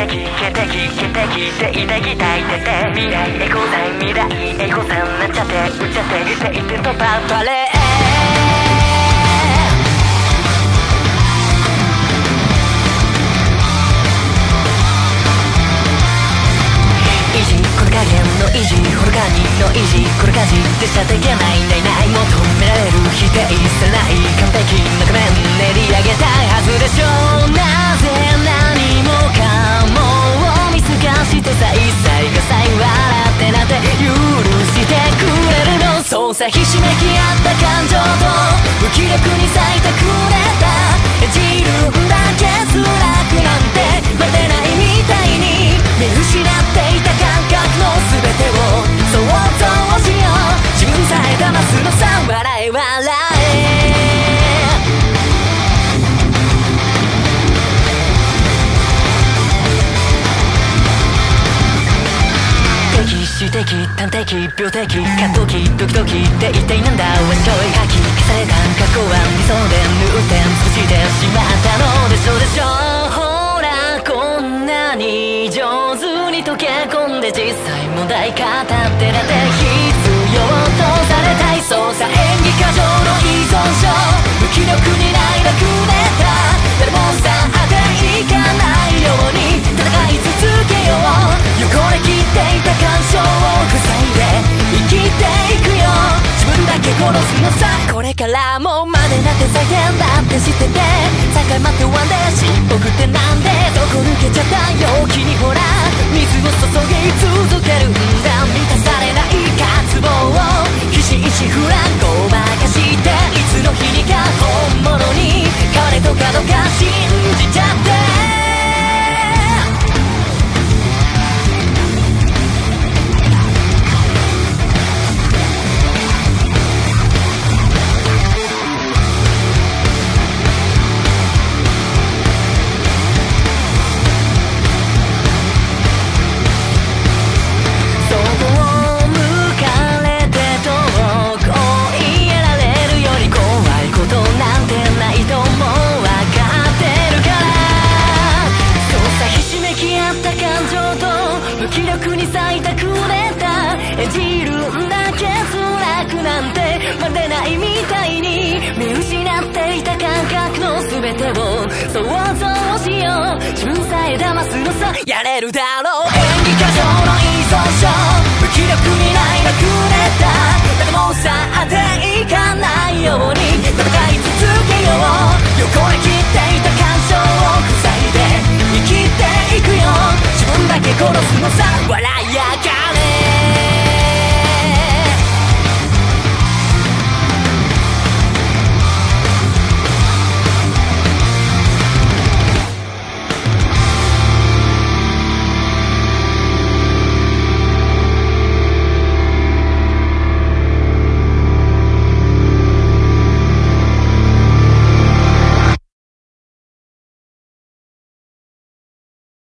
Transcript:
いた期待てて未来エコさん未来エコさんなんちゃってうっちゃってって言ってとパンパレーこれ加減の維持ほるかにの維持これかじってしちゃっていけないないない求められる否定されない完璧な画面練り上げたいはずでしょうなぜ何もかもを見透かしてさ一切がさえ笑ってなんて許してくれるのそうさひしめき合った感情と無気力に咲いてくれた自分だけ辛くなんて待てないみたいに見失っていた感覚の全てを想像しよう自分さえ騙すのさ笑え笑え詩的端的病的過渡期ドキドキって一体なんだわんちょい破棄消された過去は理想で縫って潰してしまったのでしょうでしょうほらこんなに上手に溶け込んで実際問題語ってなんて必要とされたいそうさ演技過剰の依存症無気力にないなくれた誰もさ当ていかないように戦い続けよう汚れきっていた感傷を塞いで生きていくよ自分だけ殺すのさこれからもまでなって最低だって知ってて境待ってワンで尻尾振ってなんでどこ抜けちゃった陽気にほら水を注ぎ続けるんだ満たされない渇望をひしひしフランごまかしていつの日にか本物に変われとかどか信じちゃって気力に咲いてくれた演じるんだけ辛くなんて待てないみたいに見失っていた感覚の全てを想像しよう自分さえ騙すのさやれるだろう